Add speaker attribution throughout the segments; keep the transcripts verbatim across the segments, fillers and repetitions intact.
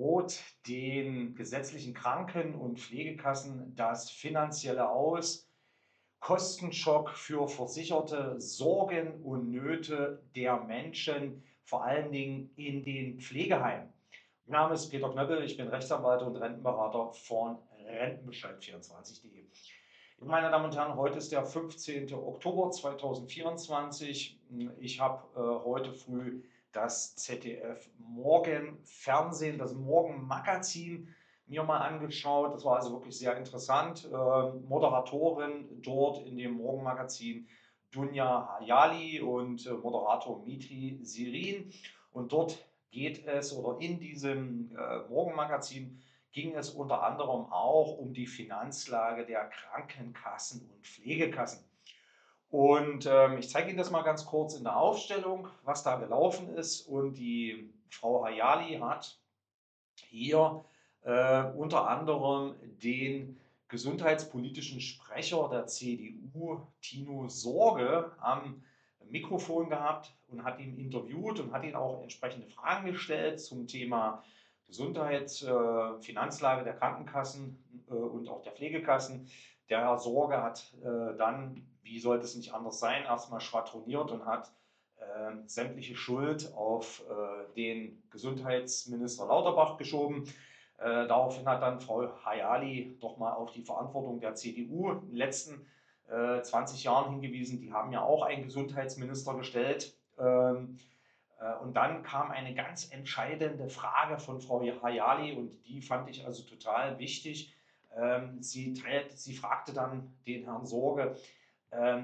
Speaker 1: droht den gesetzlichen Kranken- und Pflegekassen das finanzielle Aus. Kostenschock für Versicherte, Sorgen und Nöte der Menschen, vor allen Dingen in den Pflegeheimen. Mein Name ist Peter Knöppel, ich bin Rechtsanwalt und Rentenberater von Rentenbescheid vierundzwanzig punkt de. Meine Damen und Herren, heute ist der fünfzehnte Oktober zweitausendvierundzwanzig. Ich habe äh, heute früh das Z D F Morgenfernsehen, das Morgenmagazin mir mal angeschaut. Das war also wirklich sehr interessant. Äh, Moderatorin dort in dem Morgenmagazin Dunja Hayali und äh, Moderator Mitri Sirin. Und dort geht es, oder in diesem äh, Morgenmagazin ging es unter anderem auch um die Finanzlage der Krankenkassen und Pflegekassen. Und ähm, ich zeige Ihnen das mal ganz kurz in der Aufstellung, was da gelaufen ist. Und die Frau Hayali hat hier äh, unter anderem den gesundheitspolitischen Sprecher der C D U, Tino Sorge, am Mikrofon gehabt und hat ihn interviewt und hat ihn auch entsprechende Fragen gestellt zum Thema Gesundheit, äh, Finanzlage der Krankenkassen äh, und auch der Pflegekassen. Der Herr Sorge hat äh, dann, wie sollte es nicht anders sein, erstmal schwadroniert und hat äh, sämtliche Schuld auf äh, den Gesundheitsminister Lauterbach geschoben. Äh, daraufhin hat dann Frau Hayali doch mal auf die Verantwortung der C D U in den letzten äh, zwanzig Jahren hingewiesen. Die haben ja auch einen Gesundheitsminister gestellt. Ähm, äh, und dann kam eine ganz entscheidende Frage von Frau Hayali und die fand ich also total wichtig. Ähm, sie, teilt, sie fragte dann den Herrn Sorge, ähm,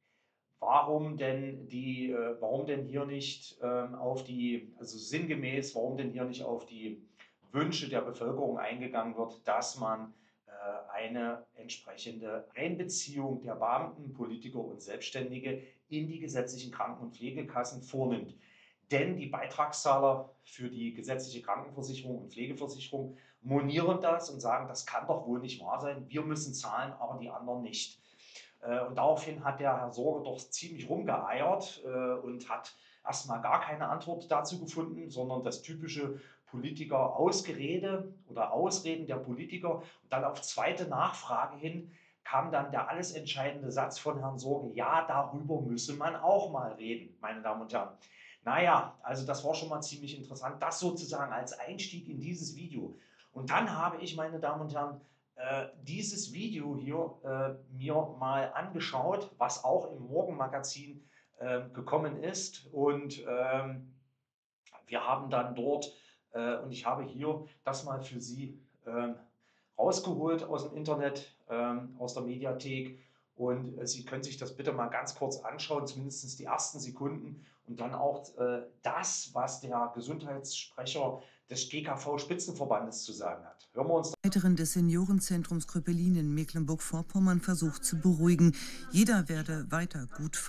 Speaker 1: warum denn die, äh, warum denn hier nicht ähm, auf die, also sinngemäß, warum denn hier nicht auf die Wünsche der Bevölkerung eingegangen wird, dass man äh, eine entsprechende Einbeziehung der Beamten, Politiker und Selbstständige in die gesetzlichen Kranken- und Pflegekassen vornimmt. Denn die Beitragszahler für die gesetzliche Krankenversicherung und Pflegeversicherung monieren das und sagen, das kann doch wohl nicht wahr sein. Wir müssen zahlen, aber die anderen nicht. Äh, und daraufhin hat der Herr Sorge doch ziemlich rumgeeiert äh, und hat erstmal gar keine Antwort dazu gefunden, sondern das typische Politiker-Ausgerede oder Ausreden der Politiker. Und dann auf zweite Nachfrage hin kam dann der alles entscheidende Satz von Herrn Sorge, ja, darüber müsse man auch mal reden, meine Damen und Herren. Naja, also das war schon mal ziemlich interessant, das sozusagen als Einstieg in dieses Video. Und dann habe ich, meine Damen und Herren, äh, dieses Video hier äh, mir mal angeschaut, was auch im Morgenmagazin äh, gekommen ist. Und ähm, wir haben dann dort, äh, und ich habe hier das mal für Sie ähm, rausgeholt aus dem Internet, ähm, aus der Mediathek. Und äh, Sie können sich das bitte mal ganz kurz anschauen, zumindest die ersten Sekunden. Und dann auch äh, das, was der Gesundheitssprecher des G K V-Spitzenverbandes zu sagen hat. Hören wir uns
Speaker 2: Leiterin des Seniorenzentrums Kröpelin in Mecklenburg-Vorpommern versucht zu beruhigen. Jeder werde weiter gut.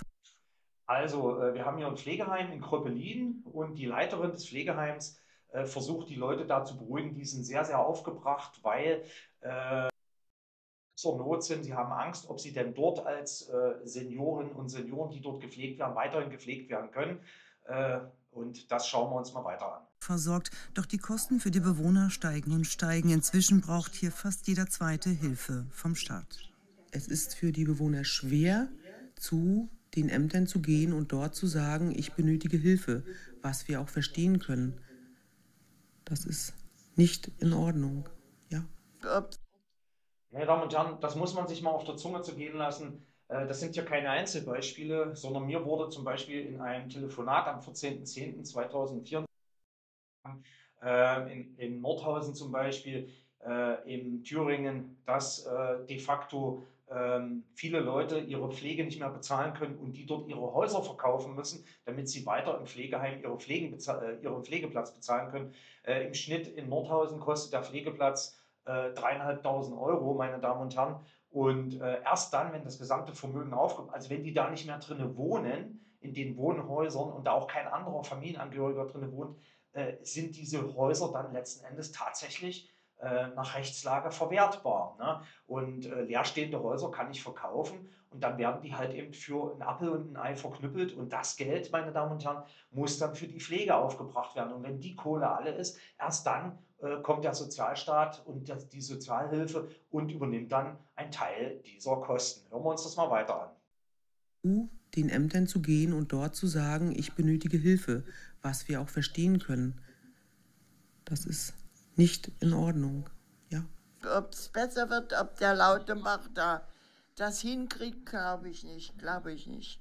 Speaker 1: Also, äh, wir haben hier ein Pflegeheim in Kröpelin und die Leiterin des Pflegeheims äh, versucht, die Leute da zu beruhigen. Die sind sehr, sehr aufgebracht, weil äh, zur Not sind. Sie haben Angst, ob sie denn dort als äh, Seniorinnen und Senioren, die dort gepflegt werden, weiterhin gepflegt werden können. Äh, und das schauen wir uns mal weiter an.
Speaker 2: Versorgt, doch die Kosten für die Bewohner steigen und steigen. Inzwischen braucht hier fast jeder Zweite Hilfe vom Staat.
Speaker 3: Es ist für die Bewohner schwer, zu den Ämtern zu gehen und dort zu sagen, ich benötige Hilfe, was wir auch verstehen können. Das ist nicht in Ordnung. Ja.
Speaker 1: Meine Damen und Herren, das muss man sich mal auf der Zunge zu gehen lassen. Äh, Das sind ja keine Einzelbeispiele, sondern mir wurde zum Beispiel in einem Telefonat am vierzehnten zehnten zweitausendvierundzwanzig äh, in, in Nordhausen zum Beispiel, äh, in Thüringen, dass äh, de facto ähm, viele Leute ihre Pflege nicht mehr bezahlen können und die dort ihre Häuser verkaufen müssen, damit sie weiter im Pflegeheim ihre Pflegen äh, ihren Pflegeplatz bezahlen können. Äh, Im Schnitt in Nordhausen kostet der Pflegeplatz äh, dreieinhalbtausend Euro, meine Damen und Herren. Und äh, erst dann, wenn das gesamte Vermögen aufkommt, also wenn die da nicht mehr drinnen wohnen, in den Wohnhäusern und da auch kein anderer Familienangehöriger drinnen wohnt, äh, sind diese Häuser dann letzten Endes tatsächlich äh, nach Rechtslage verwertbar. Ne? Und äh, leerstehende Häuser kann ich verkaufen und dann werden die halt eben für einen Appel und ein Ei verknüppelt und das Geld, meine Damen und Herren, muss dann für die Pflege aufgebracht werden. Und wenn die Kohle alle ist, erst dann äh, kommt der Sozialstaat und das, die Sozialhilfe und übernimmt dann einen Teil dieser Kosten. Hören wir uns das mal weiter an.
Speaker 3: Den Ämtern zu gehen und dort zu sagen, ich benötige Hilfe, was wir auch verstehen können. Das ist nicht in Ordnung. Ja.
Speaker 4: Ob es besser wird, ob der Lauterbach da das hinkriegt, glaube ich nicht, glaube ich nicht.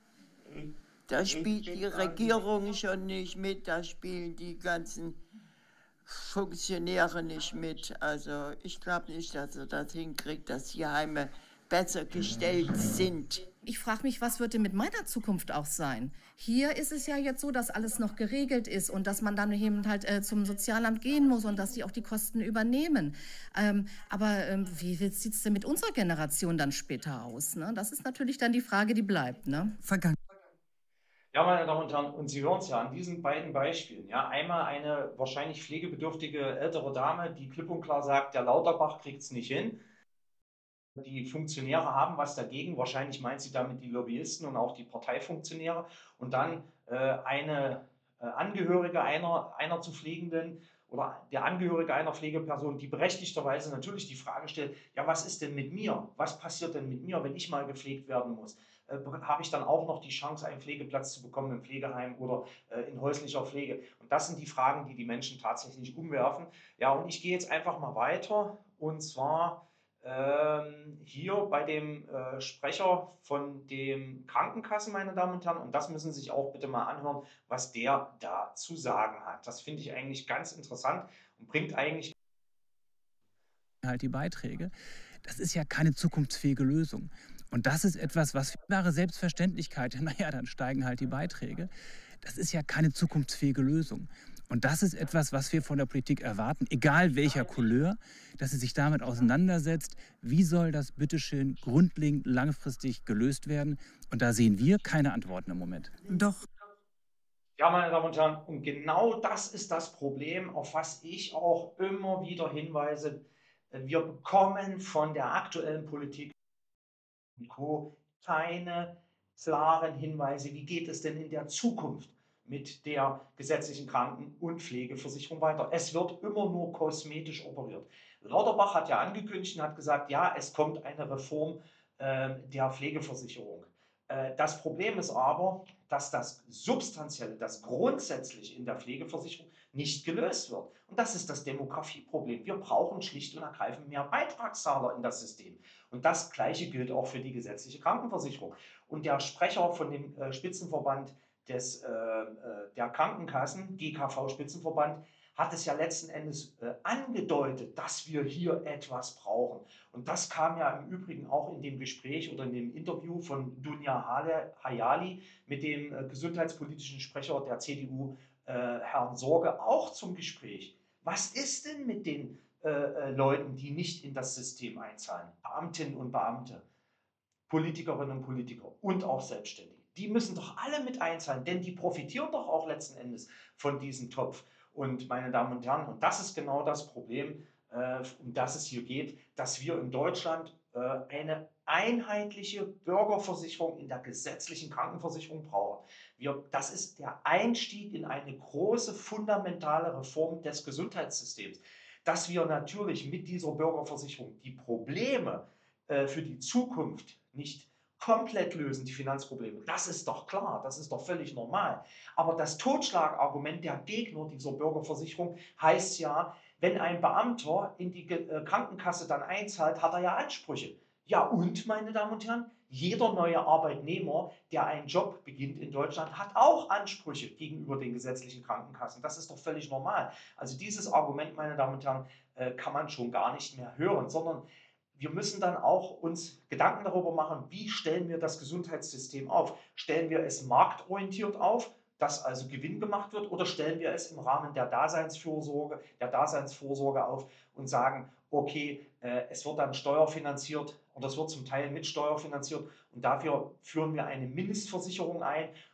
Speaker 4: Da spielt die Regierung schon nicht mit, da spielen die ganzen Funktionäre nicht mit. Also ich glaube nicht, dass er das hinkriegt, dass die Heime besser gestellt sind.
Speaker 5: Ich frage mich, was wird denn mit meiner Zukunft auch sein? Hier ist es ja jetzt so, dass alles noch geregelt ist und dass man dann eben halt äh, zum Sozialamt gehen muss und dass die auch die Kosten übernehmen. Ähm, aber ähm, wie sieht es denn mit unserer Generation dann später aus? Ne? Das ist natürlich dann die Frage, die bleibt. Ne?
Speaker 2: Vergangen.
Speaker 1: Ja, meine Damen und Herren, und Sie hören es ja an diesen beiden Beispielen. Ja, einmal eine wahrscheinlich pflegebedürftige ältere Dame, die klipp und klar sagt, der Lauterbach kriegt es nicht hin. Die Funktionäre haben was dagegen, wahrscheinlich meint sie damit die Lobbyisten und auch die Parteifunktionäre. Und dann äh, eine äh, Angehörige einer, einer zu Pflegenden oder der Angehörige einer Pflegeperson, die berechtigterweise natürlich die Frage stellt, ja, was ist denn mit mir? Was passiert denn mit mir, wenn ich mal gepflegt werden muss? Äh, habe ich dann auch noch die Chance, einen Pflegeplatz zu bekommen im Pflegeheim oder äh, in häuslicher Pflege? Und das sind die Fragen, die die Menschen tatsächlich umwerfen. Ja, und ich gehe jetzt einfach mal weiter und zwar Ähm, hier bei dem äh, Sprecher von den Krankenkassen, meine Damen und Herren, und das müssen Sie sich auch bitte mal anhören, was der da zu sagen hat. Das finde ich eigentlich ganz interessant und bringt eigentlich
Speaker 6: halt die Beiträge. Das ist ja keine zukunftsfähige Lösung. Und das ist etwas, was wahre Selbstverständlichkeit, naja, dann steigen halt die Beiträge. Das ist ja keine zukunftsfähige Lösung. Und das ist etwas, was wir von der Politik erwarten, egal welcher Couleur, dass sie sich damit auseinandersetzt, wie soll das bitteschön grundlegend langfristig gelöst werden. Und da sehen wir keine Antworten im Moment.
Speaker 2: Doch.
Speaker 1: Ja, meine Damen und Herren, und genau das ist das Problem, auf was ich auch immer wieder hinweise. Wir bekommen von der aktuellen Politik und Co. keine klaren Hinweise, wie geht es denn in der Zukunft mit der gesetzlichen Kranken- und Pflegeversicherung weiter. Es wird immer nur kosmetisch operiert. Lauterbach hat ja angekündigt und hat gesagt, ja, es kommt eine Reform äh, der Pflegeversicherung. Äh, das Problem ist aber, dass das Substanzielle, das Grundsätzliche in der Pflegeversicherung nicht gelöst wird. Und das ist das Demografieproblem. Wir brauchen schlicht und ergreifend mehr Beitragszahler in das System. Und das Gleiche gilt auch für die gesetzliche Krankenversicherung. Und der Sprecher von dem äh, Spitzenverband des, äh, der Krankenkassen, G K V-Spitzenverband, hat es ja letzten Endes äh, angedeutet, dass wir hier etwas brauchen. Und das kam ja im Übrigen auch in dem Gespräch oder in dem Interview von Dunja Hayali mit dem äh, gesundheitspolitischen Sprecher der C D U, äh, Herrn Sorge, auch zum Gespräch. Was ist denn mit den äh, äh, Leuten, die nicht in das System einzahlen? Beamtinnen und Beamte, Politikerinnen und Politiker und auch Selbstständige. Die müssen doch alle mit einzahlen, denn die profitieren doch auch letzten Endes von diesem Topf. Und meine Damen und Herren, und das ist genau das Problem, äh, um das es hier geht, dass wir in Deutschland äh, eine einheitliche Bürgerversicherung in der gesetzlichen Krankenversicherung brauchen. Wir, das ist der Einstieg in eine große, fundamentale Reform des Gesundheitssystems. Dass wir natürlich mit dieser Bürgerversicherung die Probleme äh, für die Zukunft nicht komplett lösen, die Finanzprobleme. Das ist doch klar, das ist doch völlig normal. Aber das Totschlagargument der Gegner dieser Bürgerversicherung heißt ja, wenn ein Beamter in die äh, Krankenkasse dann einzahlt, hat er ja Ansprüche. Ja und, meine Damen und Herren, jeder neue Arbeitnehmer, der einen Job beginnt in Deutschland, hat auch Ansprüche gegenüber den gesetzlichen Krankenkassen. Das ist doch völlig normal. Also dieses Argument, meine Damen und Herren, äh, kann man schon gar nicht mehr hören, sondern wir müssen dann auch uns Gedanken darüber machen, wie stellen wir das Gesundheitssystem auf? Stellen wir es marktorientiert auf, dass also Gewinn gemacht wird, oder stellen wir es im Rahmen der Daseinsvorsorge, der Daseinsvorsorge auf und sagen, okay, äh, es wird dann steuerfinanziert oder es wird zum Teil mit Steuer finanziert und dafür führen wir eine Mindestversicherung ein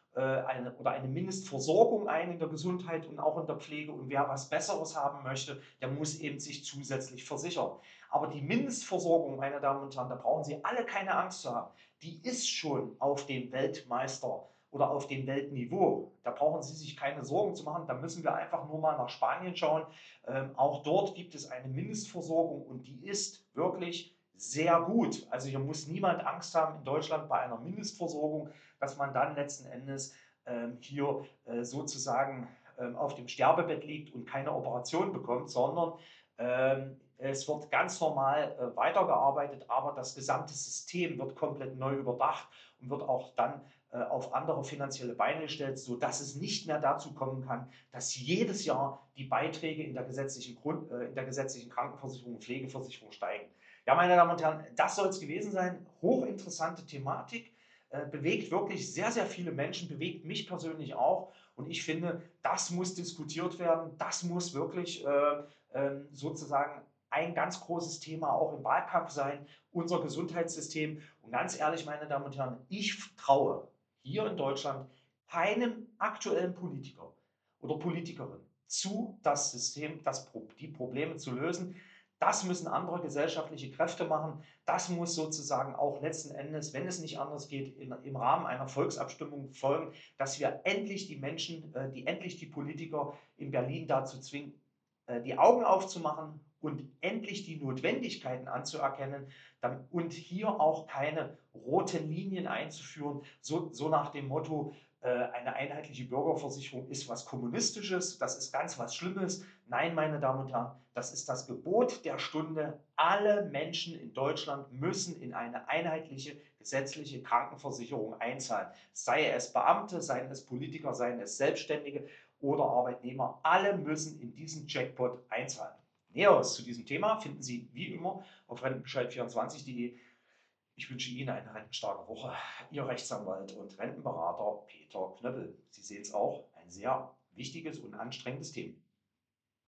Speaker 1: äh, eine, oder eine Mindestversorgung ein in der Gesundheit und auch in der Pflege. Und wer was Besseres haben möchte, der muss eben sich zusätzlich versichern. Aber die Mindestversorgung, meine Damen und Herren, da brauchen Sie alle keine Angst zu haben. Die ist schon auf dem Weltmeister oder auf dem Weltniveau. Da brauchen Sie sich keine Sorgen zu machen. Da müssen wir einfach nur mal nach Spanien schauen. Ähm, auch dort gibt es eine Mindestversorgung und die ist wirklich sehr gut. Also hier muss niemand Angst haben in Deutschland bei einer Mindestversorgung, dass man dann letzten Endes ähm, hier äh, sozusagen ähm, auf dem Sterbebett liegt und keine Operation bekommt, sondern ähm, es wird ganz normal äh, weitergearbeitet, aber das gesamte System wird komplett neu überdacht und wird auch dann äh, auf andere finanzielle Beine gestellt, sodass es nicht mehr dazu kommen kann, dass jedes Jahr die Beiträge in der gesetzlichen, Grund, äh, in der gesetzlichen Krankenversicherung und Pflegeversicherung steigen. Ja, meine Damen und Herren, das soll es gewesen sein. Hochinteressante Thematik, äh, bewegt wirklich sehr, sehr viele Menschen, bewegt mich persönlich auch. Und ich finde, das muss diskutiert werden. Das muss wirklich äh, äh, sozusagen ein ganz großes Thema auch im Wahlkampf sein, unser Gesundheitssystem. Und ganz ehrlich, meine Damen und Herren, ich traue hier in Deutschland keinem aktuellen Politiker oder Politikerin zu, das System, das, die Probleme zu lösen. Das müssen andere gesellschaftliche Kräfte machen. Das muss sozusagen auch letzten Endes, wenn es nicht anders geht, in, im Rahmen einer Volksabstimmung folgen, dass wir endlich die Menschen, äh, die endlich die Politiker in Berlin dazu zwingen, äh, die Augen aufzumachen und endlich die Notwendigkeiten anzuerkennen dann, und hier auch keine roten Linien einzuführen, so, so nach dem Motto, eine einheitliche Bürgerversicherung ist was Kommunistisches, das ist ganz was Schlimmes. Nein, meine Damen und Herren, das ist das Gebot der Stunde. Alle Menschen in Deutschland müssen in eine einheitliche gesetzliche Krankenversicherung einzahlen. Sei es Beamte, seien es Politiker, seien es Selbstständige oder Arbeitnehmer. Alle müssen in diesen Jackpot einzahlen. Näheres zu diesem Thema finden Sie wie immer auf rentenbescheid vierundzwanzig punkt de. Ich wünsche Ihnen eine rentenstarke Woche. Ihr Rechtsanwalt und Rentenberater Peter Knöppel. Sie sehen es auch, ein sehr wichtiges und anstrengendes Thema.